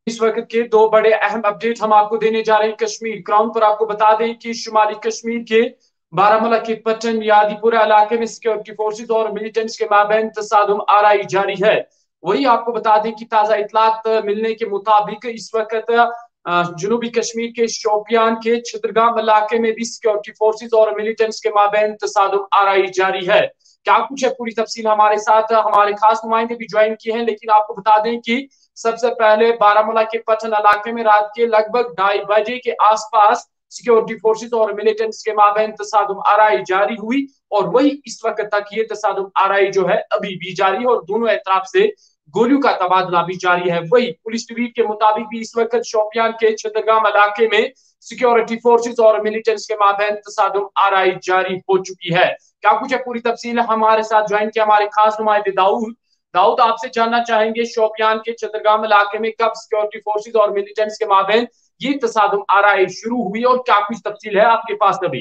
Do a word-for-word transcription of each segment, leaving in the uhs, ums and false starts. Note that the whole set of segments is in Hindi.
इस वक्त के दो बड़े अहम अपडेट हम आपको देने जा रहे हैं कश्मीर ग्राउंड पर। आपको बता दें कि शुमाली कश्मीर के बारामूला के पट्टन यादीपुरा इलाके में सिक्योरिटी फोर्सेज और मिलिटेंट्स के माबैन तसादुम आराई जारी है। वही आपको बता दें कि ताजा इतलात मिलने के मुताबिक इस वक्त जनूबी कश्मीर के शोपियान के छित्रगाम इलाके में भी सिक्योरिटी फोर्सेज और मिलिटेंट्स के माबैन तसादुम आराई जारी है। क्या कुछ है पूरी तफसील हमारे साथ हमारे खास नुमाइंदे भी ज्वाइन किए हैं, लेकिन आपको बता दें कि सबसे पहले बारामूला के पट्टन इलाके में रात के लगभग ढाई बजे के आसपास सिक्योरिटी फोर्सेज और मिलिटेंट्स के माबैन तसादुम आराई जारी हुई और वही इस वक्त तक ये तसादुम आराई जो है अभी भी जारी है और दोनों तरफ से गोलियों का तबादला भी जारी है। वही पुलिस ट्वीट के मुताबिक भी इस वक्त शोपियान के छित्रगाम इलाके में सिक्योरिटी फोर्सेज और मिलिटेंट्स के माबैन तसादुम आराई जारी हो चुकी है। क्या कुछ है पूरी तफसील हमारे साथ ज्वाइन किया हमारे खास नुमाइंदे दाऊद। दाऊद, आपसे जानना चाहेंगे शोपियान के छित्रगाम इलाके में कब सिक्योरिटी फोर्सेज और मिलिटेंट्स के माबैन ये तसादुम आराई शुरू हुई और क्या कुछ तफसील है आपके पास अभी?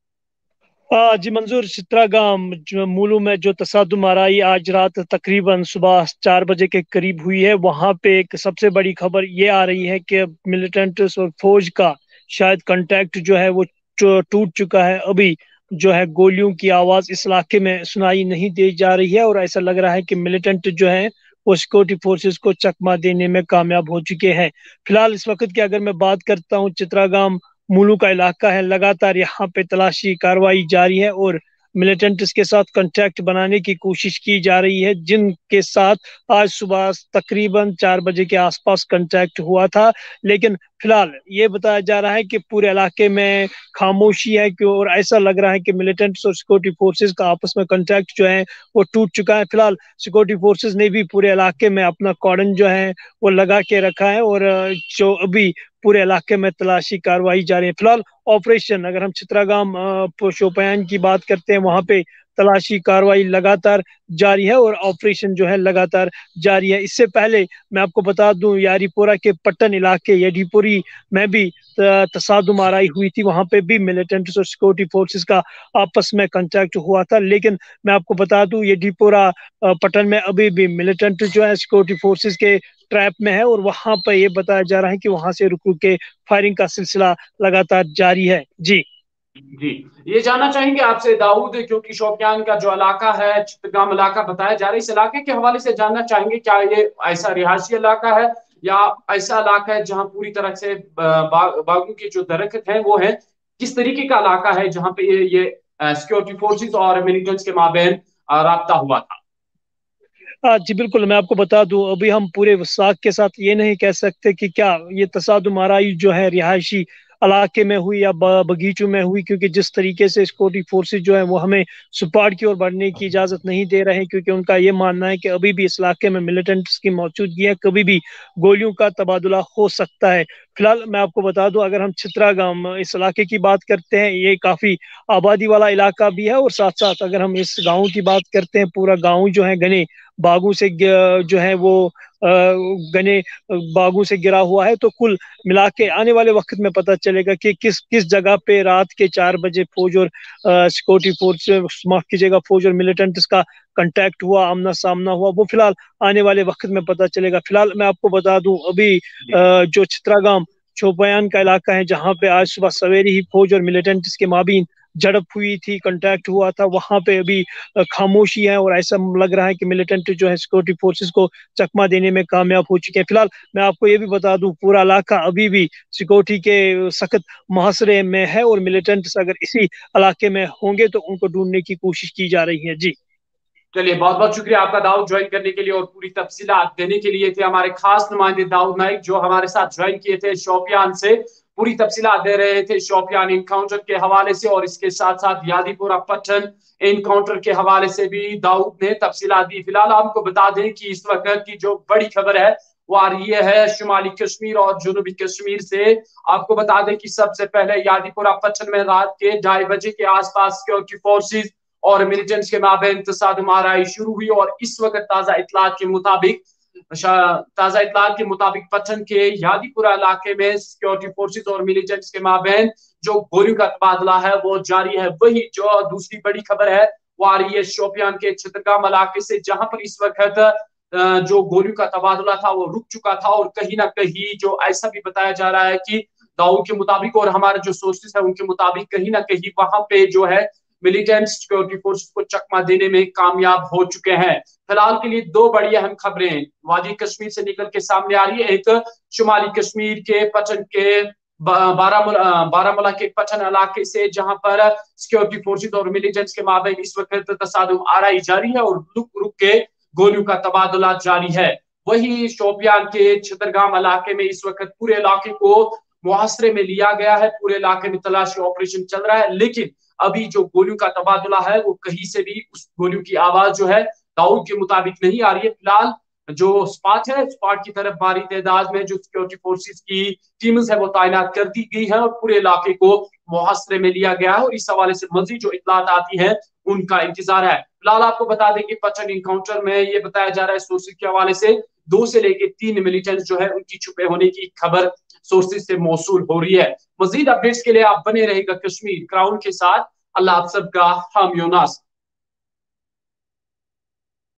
आ, जी मंजूर, चित्रागाम जो मूलू में जो तसादुम आराई आज रात तकरीबन सुबह चार बजे के करीब हुई है, वहां पे एक सबसे बड़ी खबर ये आ रही है कि मिलिटेंट और फौज का शायद कांटेक्ट जो है वो टूट चुका है। अभी जो है गोलियों की आवाज इस इलाके में सुनाई नहीं दी जा रही है और ऐसा लग रहा है कि मिलिटेंट जो है वो सिक्योरिटी फोर्सेस को चकमा देने में कामयाब हो चुके हैं। फिलहाल इस वक्त की अगर मैं बात करता हूँ, चित्रागाम मुलू का इलाका है, लगातार यहाँ पे तलाशी कार्रवाई जारी है और मिलिटेंट्स के साथ कांटेक्ट बनाने की कोशिश की जा रही है, जिनके साथ आज सुबह तकरीबन चार बजे के आसपास कांटेक्ट हुआ था। लेकिन फिलहाल ये बताया जा रहा है कि पूरे इलाके में खामोशी है कि और ऐसा लग रहा है कि मिलिटेंट्स और सिक्योरिटी फोर्सेस का आपस में कांटेक्ट जो है वो टूट चुका है। फिलहाल सिक्योरिटी फोर्सेस ने भी पूरे इलाके में अपना कॉर्डन जो है वो लगा के रखा है और जो अभी पूरे इलाके में तलाशी कार्रवाई जारी है। फिलहाल ऑपरेशन, अगर हम चित्रागाम शोपियान की बात करते हैं, वहां पे तलाशी कार्रवाई लगातार जारी है और ऑपरेशन जो है लगातार जारी है। इससे पहले मैं आपको बता दूं, यारीपोरा के पट्टन इलाके यदीपुरी में भी तसादुम आराई हुई थी, वहां पे भी मिलिटेंट्स और सिक्योरिटी फोर्सेस का आपस में कांटेक्ट हुआ था। लेकिन मैं आपको बता दूं, यदीपुरा पट्टन में अभी भी मिलिटेंट जो है सिक्योरिटी फोर्सेस के ट्रैप में है और वहां पर ये बताया जा रहा है कि वहां से रुक रुक के फायरिंग का सिलसिला लगातार जारी है। जी जी, ये जानना चाहेंगे आपसे दाऊद, क्योंकि शोपियान का जो इलाका है चित्तगाम इलाका बताया जा रहा है, इस इलाके के हवाले से जानना चाहेंगे क्या ये ऐसा रिहायशी इलाका है या ऐसा इलाका है जहां पूरी तरह से बा, बागों के जो दरख्त हैं वो है, किस तरीके का इलाका है जहां पे ये, ये सिक्योरिटी फोर्सेज और मिलिटेंट्स के माबैन राब्ता हुआ था? हाँ जी बिल्कुल, मैं आपको बता दूं, अभी हम पूरे वसाक के साथ ये नहीं कह सकते कि क्या ये तसादुम आराई जो है रिहायशी इलाके में हुई या बगीचों में हुई, क्योंकि जिस तरीके से सिक्योरिटी फोर्सेज जो है वो हमें सुपाड़ की ओर बढ़ने की इजाजत नहीं दे रहे हैं, क्योंकि उनका ये मानना है कि अभी भी इस इलाके में मिलिटेंट्स की मौजूदगी है, कभी भी गोलियों का तबादला हो सकता है। फिलहाल मैं आपको बता दूं, अगर हम चित्रागाम इस इलाके की बात करते हैं, ये काफी आबादी वाला इलाका भी है और साथ साथ अगर हम इस गाँव की बात करते हैं, पूरा गाँव जो है घने बागों से जो है वो घने बागों से गिरा हुआ है। तो कुल मिला के आने वाले वक्त में पता चलेगा कि किस किस जगह पे रात के चार बजे फौज और सिक्योरिटी फोर्स, माफ कीजिएगा, फौज और मिलिटेंट्स का कांटेक्ट हुआ, आमना सामना हुआ, वो फिलहाल आने वाले वक्त में पता चलेगा। फिलहाल मैं आपको बता दूं, अभी जो चित्रागाम शोपियान का इलाका है, जहाँ पे आज सुबह सवेरे ही फौज और मिलिटेंट्स के माबीन झड़प हुई थी, कांटेक्ट हुआ था, वहां पे अभी खामोशी है और ऐसा लग रहा है कि मिलिटेंट जो है सिक्योरिटी फोर्सेस को चकमा देने में कामयाब हो चुके हैं। फिलहाल मैं आपको ये भी बता दूं, पूरा इलाका अभी भी सिक्योरिटी के सख्त मुहासरे में है और मिलिटेंट्स अगर इसी इलाके में होंगे तो उनको ढूंढने की कोशिश की जा रही है। जी चलिए, बहुत बहुत शुक्रिया आपका दाऊद ज्वाइन करने के लिए और पूरी तफसीलात देने के लिए। थे हमारे खास नुमाइंदे दाऊद नाइक जो हमारे साथ ज्वाइन किए थे शोपियान से, पूरी तफसीलात दे रहे थे शोपियान इनकाउंटर के हवाले से और इसके साथ साथ यादीपुरा पट्टन इनकाउंटर के हवाले से भी दाऊद ने तफसीलात दी। फिलहाल आपको बता दें कि इस वक्त की जो बड़ी खबर है वो आ रही है शुमाली कश्मीर और जनूबी कश्मीर से। आपको बता दें कि सबसे पहले यादीपुरा पट्टन में रात के ढाई बजे के आसपास सिक्योरिटी फोर्सेज और मिलिटेंट्स के माबैन तसादुम आराई शुरू हुई और इस वक्त ताजा इतलात के मुताबिक ताजा इतलात के मुताबिक पट्टन के यादीपुरा इलाके में सिक्योरिटी फोर्सेज और मिलिटेंट्स के माबैन जो गोलियों का तबादला है वो जारी है। वही जो दूसरी बड़ी खबर है वो आ रही है शोपियान के छित्रगाम इलाके से, जहां पर इस वक्त जो गोलियों का तबादला था वो रुक चुका था, और कहीं ना कहीं जो ऐसा भी बताया जा रहा है कि दाऊद के मुताबिक और हमारे जो सोर्सेस है उनके मुताबिक कहीं ना कहीं वहां पे जो है मिलिटेंट सिक्योरिटी फोर्स को चकमा देने में कामयाब हो चुके हैं। फिलहाल के लिए दो बड़ी अहम खबरें वादी कश्मीर से निकल के सामने आ रही है। एक शुमाली कश्मीर के पटन के बारामूला बारामूला के पटन इलाके से, जहां पर सिक्योरिटी फोर्सेस और मिलिटेंट्स के माबैन इस वक्त तसादुम आराई जारी है और रुक रुक के गोलियों का तबादला जारी है। वही शोपियान के छतरगाम इलाके में इस वक्त पूरे इलाके को मुहासरे में लिया गया है, पूरे इलाके में तलाशी ऑपरेशन चल रहा है, लेकिन अभी जो गोलियों का तबादला है वो कहीं से भी उस गोलियों की आवाज जो है दाऊद के मुताबिक नहीं आ रही है। फिलहाल जो स्पॉट है, स्पॉट की तरफ भारी तादाद में जो सिक्योरिटी फोर्सेस की टीम्स है वो तैनात कर दी गई है और पूरे इलाके को मुहासरे में लिया गया है, और इस हवाले से मजीद जो इतलात आती है उनका इंतजार है। फिलहाल आपको बता दें कि पचन इनकाउंटर में ये बताया जा रहा है सोर्सेज के हवाले से दो से लेकर तीन मिलिटेंट्स जो है उनकी छुपे होने की खबर सोर्सेज से मौसूल हो रही है। मजीद अपडेट्स के लिए आप बने रहेगा कश्मीर क्राउन के साथ। अल्लाह आप सबका हामी नास।